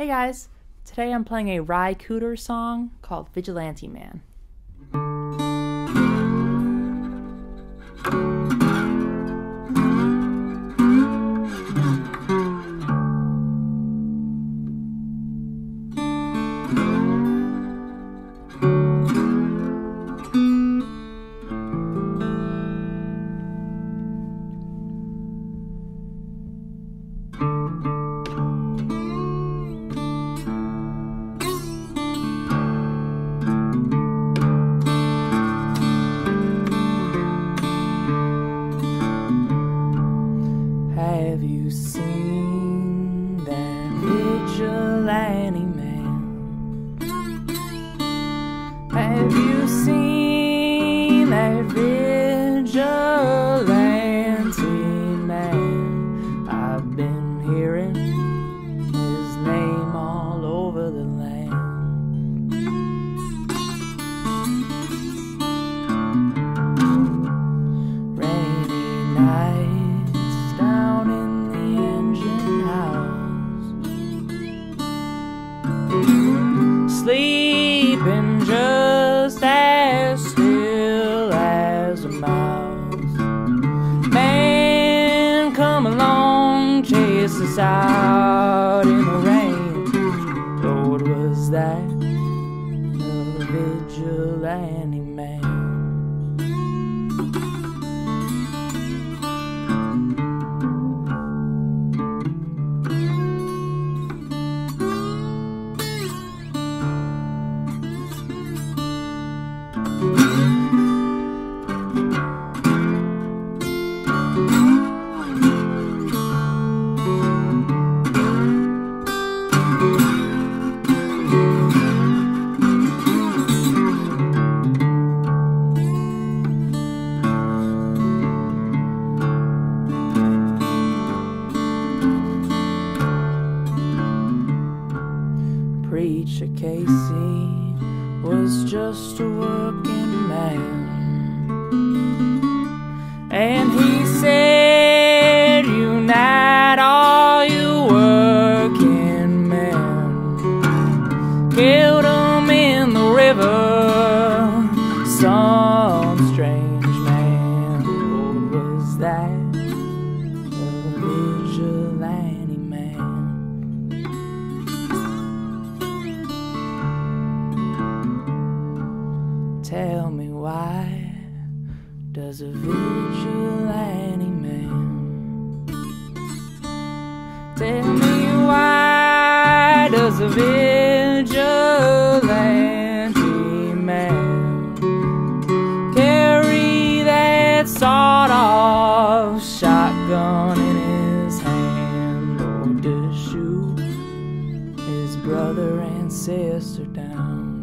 Hey guys, today I'm playing a Cooder song called Vigilante Man. Have you seen that vigilante man? Have you seen that vigilante man? I've been hearing his name all over the land. Rainy nights down in the engine house, sleeping just as still as a mouse. Man, come along, chase us out in the rain. Lord, was that a vigilante man? Preacher Casey was just a working man, and he said, unite all you working men. Killed 'em in the river, some strange man. Lord, was that a vigilante man? Tell me, why does a vigilante man? Tell me, why does a vigilante man carry that sawed-off shotgun in his hand, or to shoot his brother and sister down?